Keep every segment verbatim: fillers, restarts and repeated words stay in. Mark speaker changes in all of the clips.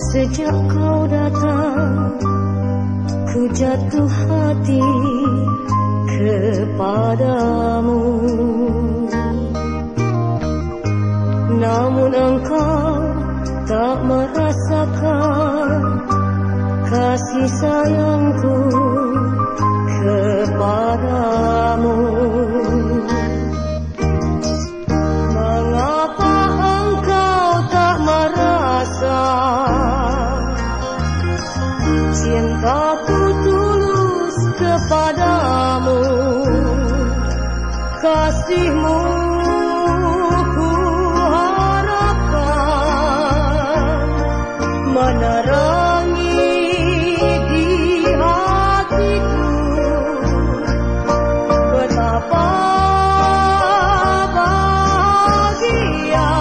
Speaker 1: Sejak kau datang, ku jatuh hati kepadamu. Namun engkau tak merasakan kasih sayangku kepadamu. Mengapa engkau tak merasa cintaku tulus kepadamu? Kasihmu ku harapkan menerangi di hatiku. Betapa bahagia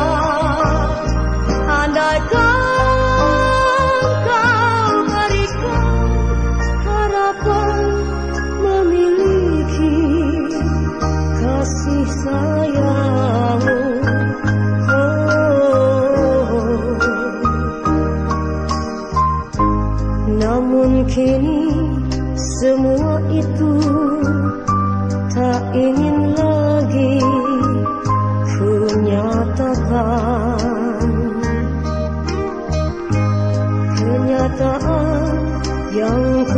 Speaker 1: andaikan kau berikan harapan memiliki kasih sayangmu. Oh. Namun kini semua itu tak ingin lagi ku nyatakan. Kenyataan yang